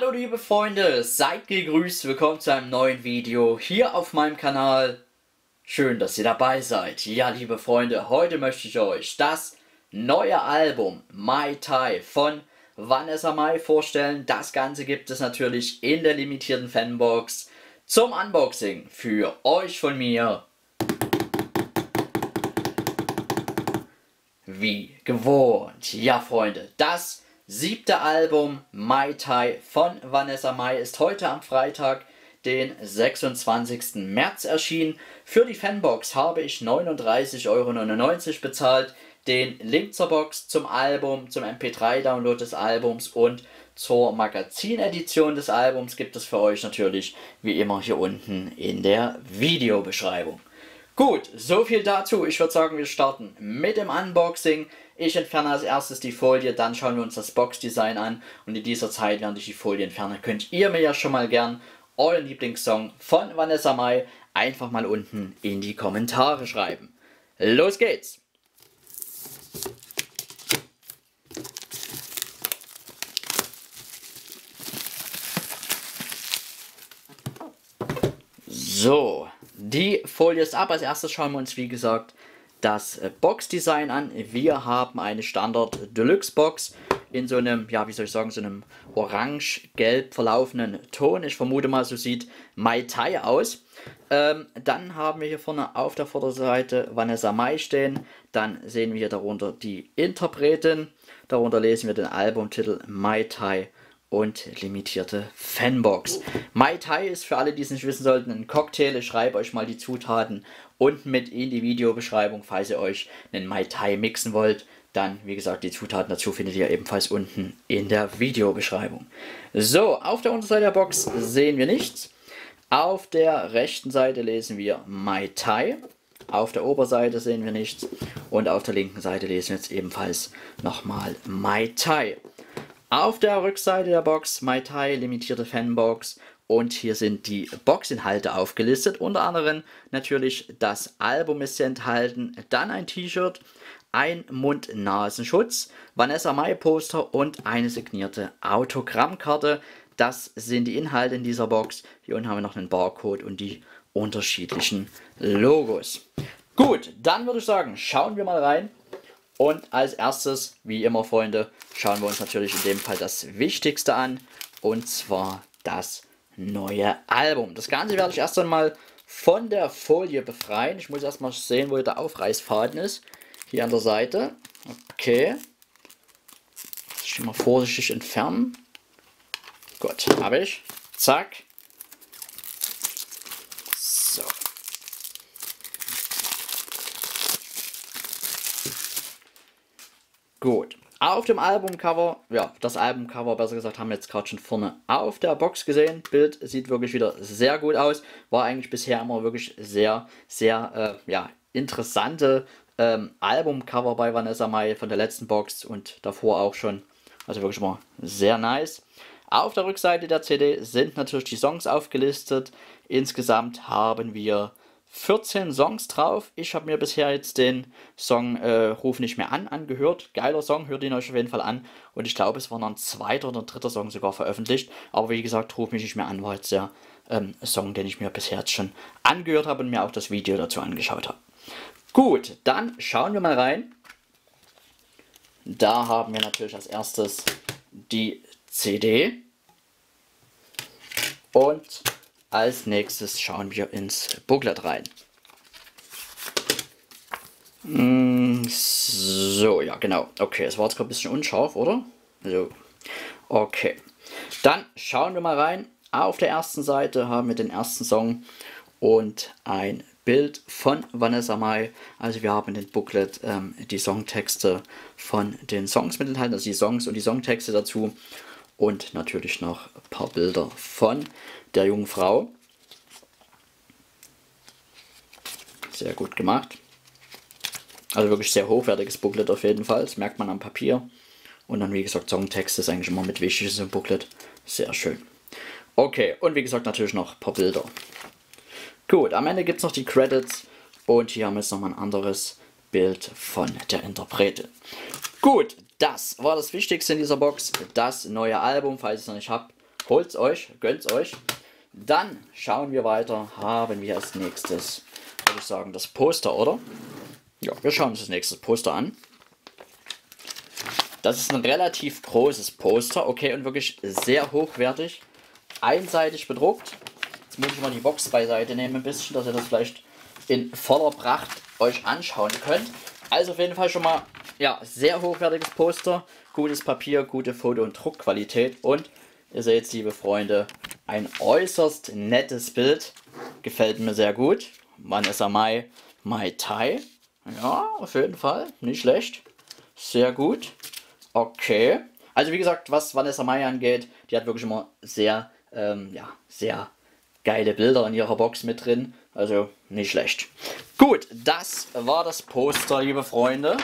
Hallo liebe Freunde, seid gegrüßt, willkommen zu einem neuen Video hier auf meinem Kanal. Schön, dass ihr dabei seid. Ja, liebe Freunde, heute möchte ich euch das neue Album Mai Tai von Vanessa Mai vorstellen. Das Ganze gibt es natürlich in der limitierten Fanbox zum Unboxing für euch von mir. Wie gewohnt. Ja, Freunde, das 7. Album Mai Tai von Vanessa Mai ist heute am Freitag, den 26. März erschienen. Für die Fanbox habe ich 39,99 € bezahlt. Den Link zur Box, zum Album, zum MP3-Download des Albums und zur Magazinedition des Albums gibt es für euch natürlich wie immer hier unten in der Videobeschreibung. Gut, so viel dazu. Ich würde sagen, wir starten mit dem Unboxing. Ich entferne als erstes die Folie, dann schauen wir uns das Boxdesign an. Und in dieser Zeit, während ich die Folie entferne, könnt ihr mir ja schon mal gern euren Lieblingssong von Vanessa Mai einfach mal unten in die Kommentare schreiben. Los geht's! So, die Folie ist ab. Als erstes schauen wir uns, wie gesagt, das Boxdesign an. Wir haben eine Standard Deluxe Box in so einem, ja, wie soll ich sagen, so einem orange-gelb verlaufenden Ton. Ich vermute mal, so sieht Mai Tai aus. Dann haben wir hier vorne auf der Vorderseite Vanessa Mai stehen. Dann sehen wir hier darunter die Interpretin. Darunter lesen wir den Albumtitel Mai Tai und limitierte Fanbox. Mai Tai ist für alle, die es nicht wissen sollten, ein Cocktail. Ich schreibe euch mal die Zutaten unten mit in die Videobeschreibung, falls ihr euch einen Mai Tai mixen wollt. Dann, wie gesagt, die Zutaten dazu findet ihr ebenfalls unten in der Videobeschreibung. So, auf der Unterseite der Box sehen wir nichts. Auf der rechten Seite lesen wir Mai Tai. Auf der Oberseite sehen wir nichts. Und auf der linken Seite lesen wir jetzt ebenfalls nochmal Mai Tai. Auf der Rückseite der Box Mai Tai, limitierte Fanbox, und hier sind die Boxinhalte aufgelistet. Unter anderem natürlich das Album ist hier enthalten, dann ein T-Shirt, ein Mund-Nasenschutz, Vanessa Mai Poster und eine signierte Autogrammkarte. Das sind die Inhalte in dieser Box. Hier unten haben wir noch einen Barcode und die unterschiedlichen Logos. Gut, dann würde ich sagen, schauen wir mal rein. Und als erstes, wie immer Freunde, schauen wir uns natürlich in dem Fall das Wichtigste an. Und zwar das neue Album. Das Ganze werde ich erst einmal von der Folie befreien. Ich muss erstmal sehen, wo der Aufreißfaden ist. Hier an der Seite. Okay. Das schon mal vorsichtig entfernen. Gut, habe ich. Zack. So. Gut, auf dem Albumcover, ja, das Albumcover besser gesagt, haben wir jetzt gerade schon vorne auf der Box gesehen. Bild sieht wirklich wieder sehr gut aus. War eigentlich bisher immer wirklich sehr ja, interessante Albumcover bei Vanessa Mai von der letzten Box und davor auch schon. Also wirklich mal sehr nice. Auf der Rückseite der CD sind natürlich die Songs aufgelistet. Insgesamt haben wir 14 Songs drauf. Ich habe mir bisher jetzt den Song Ruf nicht mehr an angehört. Geiler Song, hört ihn euch auf jeden Fall an. Und ich glaube, es war noch ein zweiter oder dritter Song sogar veröffentlicht. Aber wie gesagt, Ruf mich nicht mehr an war jetzt der Song, den ich mir bisher jetzt schon angehört habe und mir auch das Video dazu angeschaut habe. Gut, dann schauen wir mal rein. Da haben wir natürlich als erstes die CD. Und als nächstes schauen wir ins Booklet rein. So, ja genau. Okay, es war jetzt gerade ein bisschen unscharf, oder? So. Okay. Dann schauen wir mal rein. Auf der ersten Seite haben wir den ersten Song und ein Bild von Vanessa Mai. Also wir haben in dem Booklet die Songtexte von den Songs mit enthalten, also die Songs und die Songtexte dazu. Und natürlich noch ein paar Bilder von der jungen Frau. Sehr gut gemacht. Also wirklich sehr hochwertiges Booklet auf jeden Fall. Das merkt man am Papier. Und dann wie gesagt Songtext ist eigentlich immer mit wichtig im Booklet. Sehr schön. Okay, und wie gesagt natürlich noch ein paar Bilder. Gut, am Ende gibt es noch die Credits. Und hier haben wir jetzt nochmal ein anderes Bild von der Interpretin. Gut, das war das Wichtigste in dieser Box. Das neue Album, falls ihr es noch nicht habt. Holt's euch, gönnt's euch. Dann schauen wir weiter. Haben wir als nächstes, würde ich sagen, das Poster, oder? Ja, wir schauen uns das nächste Poster an. Das ist ein relativ großes Poster, okay, und wirklich sehr hochwertig. Einseitig bedruckt. Jetzt muss ich mal die Box beiseite nehmen ein bisschen, dass ihr das vielleicht in voller Pracht euch anschauen könnt. Also auf jeden Fall schon mal, ja, sehr hochwertiges Poster. Gutes Papier, gute Foto- und Druckqualität. Und ihr seht, liebe Freunde, ein äußerst nettes Bild. Gefällt mir sehr gut. Vanessa Mai Tai. Ja, auf jeden Fall. Nicht schlecht. Sehr gut. Okay. Also wie gesagt, was Vanessa Mai angeht, die hat wirklich immer sehr, ja, sehr geile Bilder in ihrer Box mit drin. Also nicht schlecht. Gut, das war das Poster, liebe Freunde.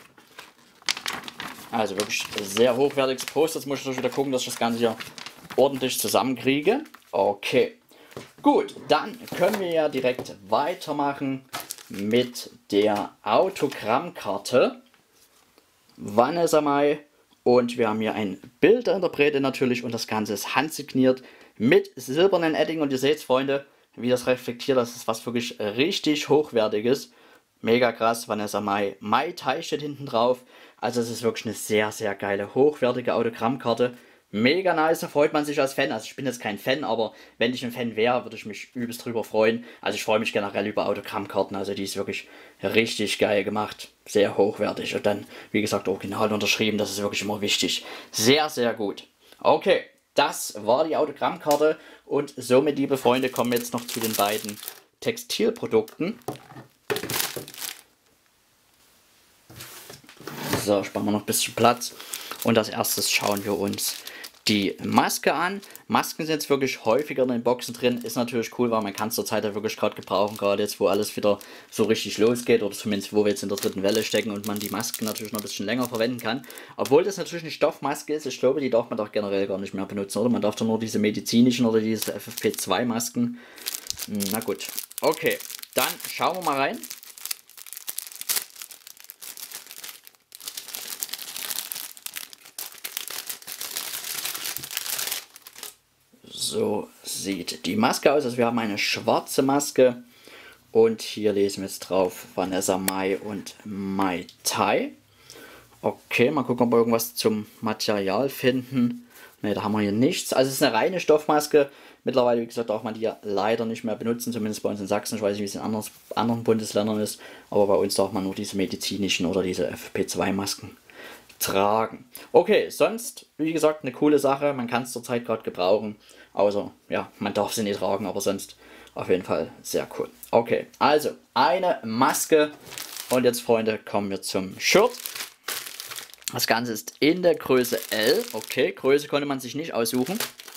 Also wirklich sehr hochwertiges Poster. Jetzt muss ich wieder gucken, dass ich das Ganze hier ordentlich zusammenkriege. Okay. Gut, dann können wir ja direkt weitermachen mit der Autogrammkarte. Vanessa Mai. Und wir haben hier ein Bildinterprete natürlich und das Ganze ist handsigniert mit silbernen Edding. Und ihr seht, Freunde, wie das reflektiert. Das ist was wirklich richtig Hochwertiges. Mega krass. Vanessa Mai Tai steht hinten drauf. Also es ist wirklich eine sehr, sehr geile, hochwertige Autogrammkarte. Mega nice, da freut man sich als Fan. Also ich bin jetzt kein Fan, aber wenn ich ein Fan wäre, würde ich mich übelst drüber freuen. Also ich freue mich generell über Autogrammkarten. Also die ist wirklich richtig geil gemacht. Sehr hochwertig. Und dann, wie gesagt, original unterschrieben. Das ist wirklich immer wichtig. Sehr, sehr gut. Okay, das war die Autogrammkarte. Und somit, liebe Freunde, kommen wir jetzt noch zu den beiden Textilprodukten. So, sparen wir noch ein bisschen Platz. Und als erstes schauen wir uns die Maske an. Masken sind jetzt wirklich häufiger in den Boxen drin. Ist natürlich cool, weil man kann es zur Zeit ja wirklich gerade gebrauchen. Gerade jetzt, wo alles wieder so richtig losgeht. Oder zumindest, wo wir jetzt in der dritten Welle stecken. Und man die Masken natürlich noch ein bisschen länger verwenden kann. Obwohl das natürlich eine Stoffmaske ist. Ich glaube, die darf man doch generell gar nicht mehr benutzen. Oder man darf doch nur diese medizinischen oder diese FFP2 Masken. Na gut. Okay, dann schauen wir mal rein. So sieht die Maske aus. Also wir haben eine schwarze Maske und hier lesen wir jetzt drauf Vanessa Mai und Mai Tai. Okay, mal gucken, ob wir irgendwas zum Material finden. Ne, da haben wir hier nichts. Also es ist eine reine Stoffmaske. Mittlerweile, wie gesagt, darf man die ja leider nicht mehr benutzen, zumindest bei uns in Sachsen. Ich weiß nicht, wie es in anderen Bundesländern ist, aber bei uns darf man nur diese medizinischen oder diese FFP2-Masken tragen. Okay, sonst, wie gesagt, eine coole Sache. Man kann es zurzeit gerade gebrauchen. Außer, ja, man darf sie nicht tragen, aber sonst auf jeden Fall sehr cool. Okay, also eine Maske. Und jetzt, Freunde, kommen wir zum Shirt. Das Ganze ist in der Größe L. Okay, Größe konnte man sich nicht aussuchen.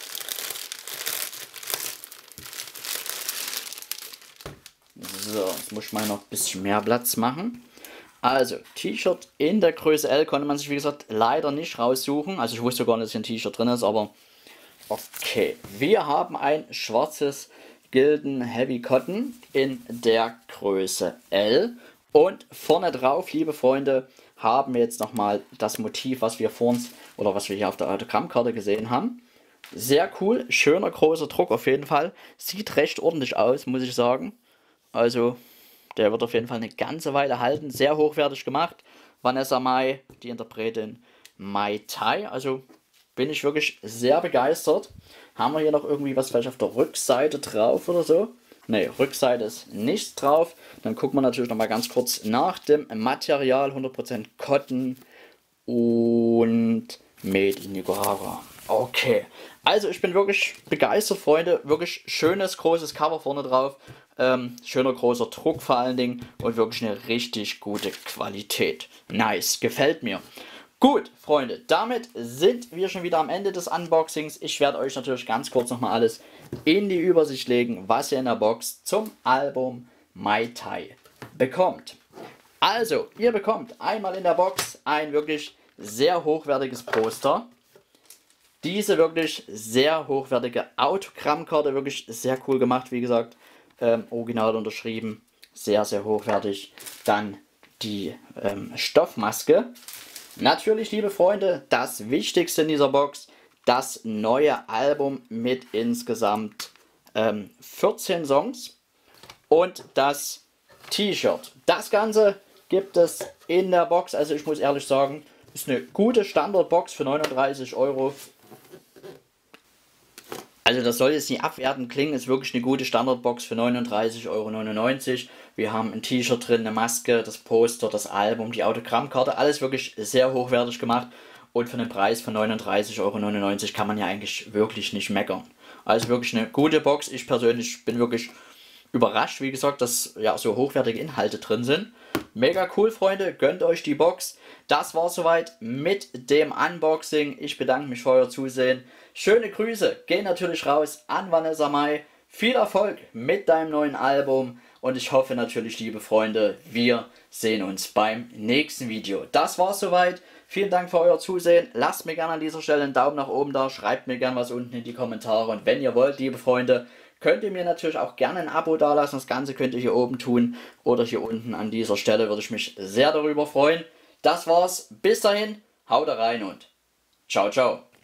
So, jetzt muss ich mal noch ein bisschen mehr Platz machen. Also, T-Shirt in der Größe L konnte man sich, wie gesagt, leider nicht raussuchen. Also ich wusste gar nicht, dass hier ein T-Shirt drin ist, aber okay. Wir haben ein schwarzes Gildan Heavy Cotton in der Größe L. Und vorne drauf, liebe Freunde, haben wir jetzt nochmal das Motiv, was wir vor uns, oder was wir hier auf der Autogrammkarte gesehen haben. Sehr cool, schöner großer Druck auf jeden Fall. Sieht recht ordentlich aus, muss ich sagen. Also, der wird auf jeden Fall eine ganze Weile halten. Sehr hochwertig gemacht. Vanessa Mai, die Interpretin Mai Tai. Also bin ich wirklich sehr begeistert. Haben wir hier noch irgendwie was vielleicht auf der Rückseite drauf oder so? Ne, Rückseite ist nichts drauf. Dann gucken wir natürlich noch mal ganz kurz nach dem Material. 100% Cotton und Made in Nicaragua. Okay, also ich bin wirklich begeistert, Freunde. Wirklich schönes, großes Cover vorne drauf. Schöner großer Druck vor allen Dingen und wirklich eine richtig gute Qualität. Nice, gefällt mir. Gut, Freunde, damit sind wir schon wieder am Ende des Unboxings. Ich werde euch natürlich ganz kurz nochmal alles in die Übersicht legen, was ihr in der Box zum Album Mai Tai bekommt. Also, ihr bekommt einmal in der Box ein wirklich sehr hochwertiges Poster. Diese wirklich sehr hochwertige Autogrammkarte, wirklich sehr cool gemacht, wie gesagt. Original unterschrieben, sehr, sehr hochwertig. Dann die Stoffmaske. Natürlich, liebe Freunde, das Wichtigste in dieser Box, das neue Album mit insgesamt 14 Songs und das T-Shirt. Das Ganze gibt es in der Box, also ich muss ehrlich sagen, ist eine gute Standardbox für 39 Euro. Also das soll jetzt nicht abwertend klingen, ist wirklich eine gute Standardbox für 39,99 Euro. Wir haben ein T-Shirt drin, eine Maske, das Poster, das Album, die Autogrammkarte, alles wirklich sehr hochwertig gemacht. Und für einen Preis von 39,99 Euro kann man ja eigentlich wirklich nicht meckern. Also wirklich eine gute Box. Ich persönlich bin wirklich überrascht, wie gesagt, dass ja so hochwertige Inhalte drin sind. Mega cool, Freunde, gönnt euch die Box. Das war soweit mit dem Unboxing. Ich bedanke mich für euer Zusehen. Schöne Grüße gehen natürlich raus an Vanessa Mai. Viel Erfolg mit deinem neuen Album und ich hoffe natürlich, liebe Freunde, wir sehen uns beim nächsten Video. Das war soweit. Vielen Dank für euer Zusehen. Lasst mir gerne an dieser Stelle einen Daumen nach oben da. Schreibt mir gerne was unten in die Kommentare. Und wenn ihr wollt, liebe Freunde, könnt ihr mir natürlich auch gerne ein Abo dalassen. Das Ganze könnt ihr hier oben tun oder hier unten an dieser Stelle. Würde ich mich sehr darüber freuen. Das war's. Bis dahin. Haut rein und ciao, ciao.